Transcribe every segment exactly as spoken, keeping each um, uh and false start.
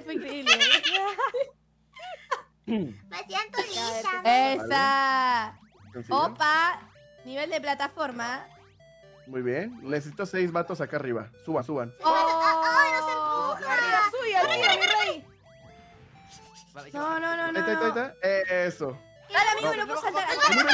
fue increíble. Me siento lista. Esa. Sencillo. Opa. Nivel de plataforma. Muy bien. Necesito seis vatos acá arriba. Suban, suban. Oh, Arriba suyo, arriba, mi rey. Vale, ya. No, no, no, no. Ahí está, ahí está, ahí está. Eh, Eso. Dale, amigo, no puedo saltar.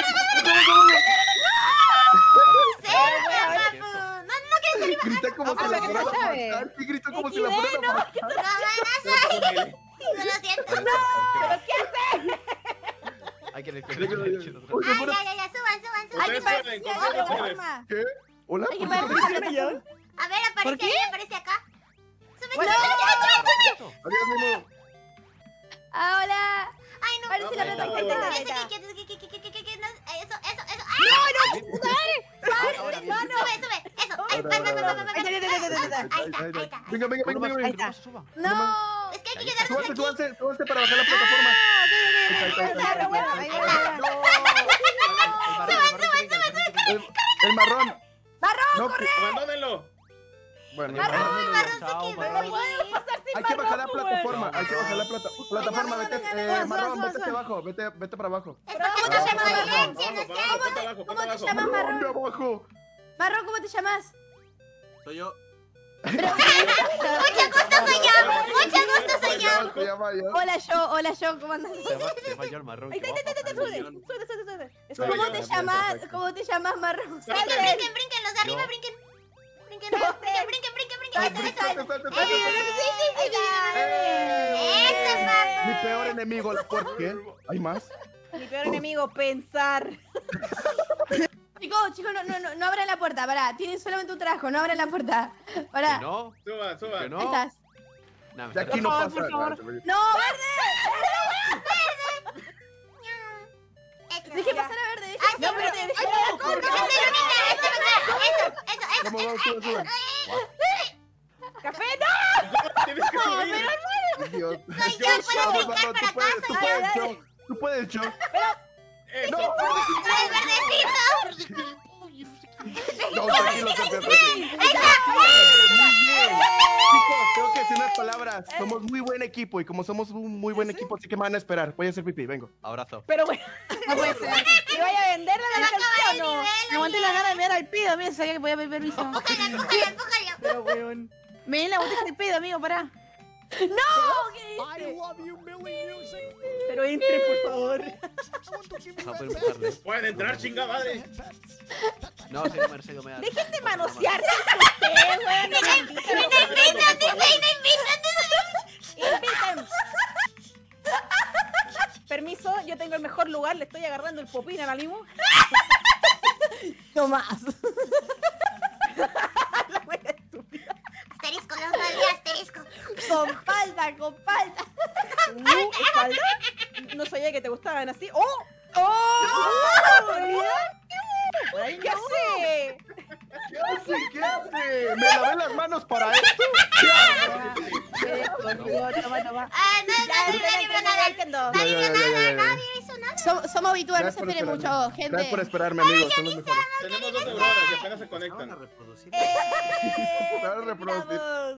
No, no quieres salir. Grita como si la que fueran no a sabe. matar. Sí, grito como si la fueran a matar. No ganas ahí. No lo siento. ¿Pero qué haces? Hay que decir. Oye, Ay, bueno, ya, ya, ya, suban, suban, suban. Hay que Ustedes parar pueden, la ¿cómo se plataforma. ¿qué? ¿Hola? Hay que ¿Por qué? parar la plataforma. A ver, ¿Por aparece qué? ahí, aparece acá. Sube, No. sube, sube, sube. Adiós, Nemo. Ah, hola. Ay, no. Parece la Vamos, plataforma. vamos. ¿Qué, qué, qué, qué, qué, qué, qué, qué, qué, no? Eso, eso, eso. ¡Ay! Ahora bien. Sube, sube. Eso. Ay, Ahora, va, va, va, ahora, va, va, ahí está, ahí está, ahí está, ahí está. Ahí está, ahí está. Venga, venga, venga, venga. Ahí venga. está. Suba. No. Es que hay que Ahí está. quedarnos Súbanse, aquí. súbanse, súbanse para bajar la plataforma. Ahí está, ahí está, ahí está, ahí está. Ahí va, ahí va. El, el marrón. Marrón, No, que- Abandónenlo. Bueno, Marrón, abandónenlo. Marrón se Chao, quedó. marrón. Hay que bajar la plataforma, hay que bajar la plata plataforma, Venga, vete, venga, eh, venga, marrón, suban, vete suban. abajo, vete, vete para abajo. Es porque ¿Cómo es te una llamas, violencia, Abajo, no abajo, sé. ponte abajo, ¿Cómo ponte te abajo. llamas, Marrón, Marrón? de abajo. Marrón, ¿cómo te llamas? Soy yo. Mucho gusto soy yo. Mucho gusto soy yo. Se llama yo. Hola, yo, hola, yo, ¿cómo andas? Se va, se va yo el marrón. Ahí que está, ahí está, ahí está, va a sube, pasar el sube, sube, sube. Soy ¿Cómo yo. te llamas? ¿Cómo te llamas, Marrón? Brinquen, brinquen, brinquen. Los de arriba Yo. brinquen. Brinquen, brinquen, brinquen, brinquen, brinquen. Ay, Eso, eso, salte, eso. salte, Eh, salte, sí, salte. sí, sí, sí. ¡Eh! Eso, papu. Mi peor enemigo, la puerta. ¿Qué? ¿Hay más? Mi peor enemigo, pensar. Chicos, chicos, no, no, no, no abran la puerta, pará. Tienen solamente un trabajo, no abran la puerta. Pará. Que no, Suban, que suban. Ahí no. estás. Nah, me De está- aquí no favor, pasa. por favor. ¡No, verde! Eso. Deje pasar a verde, deje Ay, pasar a no, verde. pero- deje Ay, pasar a no, verde. no, no, eso, eso, eso, eso. Vamos, vamos, sube, sube. ¡Café, no! Tienes que subir. Dios. Soy yo, puedes brincar para Tú puedes, tú acá, puedes, Cho. Tú puedes, Cho. Eh, No, ¡Ay, verdecito! no, tranquilo, tranquilo, tranquilo. Muy bien. Chicos, tengo que decir unas palabras. Somos muy buen equipo y como somos un muy buen equipo, así que me van a esperar. Voy a hacer pipí, vengo. Abrazo. Pero bueno, no puede ser. ¿Y vaya a venderla Se la va a acabar el canción o no? nivel, Me aguanté oye. la gana de mirar al pedo, mira, sabía que podía pedir permiso. Empújale, empújale, empújale. Pero weón. Me ven la botella de pedo, amigo, pará. ¡No! ¿Qué dices? Pero entre, por favor. No puedo empujarle. Pueden entrar, chinga madre. No, señor Mercedes, me da. Dejen de manosearse ustedes, weón. Me invitan, dice, me invitan. Inviten. Permiso, yo tengo el mejor lugar, le estoy agarrando el popín a la limo. No más. Asterisco, los dolí, asterisco. Con falta, con falta. Uh, espalda. No sabía que te gustaban así. ¡Oh! ¡Oh! ¿Qué hace? ¿Qué hace? ¿Qué hace? ¿Me lavé las manos para esto? ¿Qué hace? Toma, toma. Ah, no, nadie, nadie vio nada. nada. Ya, Nadie ya, vio ya, ya, nada, ya, ya. nadie hizo nada. Som- somos VTuber, no Gracias se por esperen esperarme. mucho, gente. Gracias por esperarme, amigos. Son los mejores. Tenemos dos neuronas y apenas se conectan. reproducir. ¡Eh! Para reproducir. Vamos.